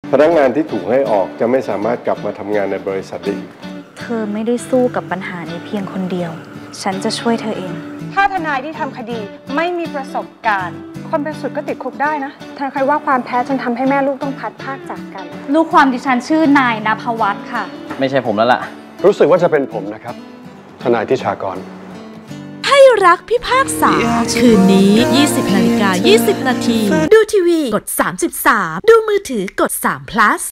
พนักงานที่ถูกให้ออกจะไม่สามารถกลับมาทำงานในบริษัทได้อีกเธอไม่ได้สู้กับปัญหานี้เพียงคนเดียวฉันจะช่วยเธอเองถ้าทนายที่ทำคดีไม่มีประสบการณ์คนเป็นสุดก็ติดคุกได้นะเธอเคยว่าความแพ้จนทำให้แม่ลูกต้องพัดพรากจากกันลูกความดิฉันชื่อนายณภวัฒน์ค่ะไม่ใช่ผมแล้วล่ะรู้สึกว่าจะเป็นผมนะครับทนายทิชากรให้รักพิพากษาคืนนี้ 20:20 น.ดูทีวีกด33ดูมือถือกด3 plus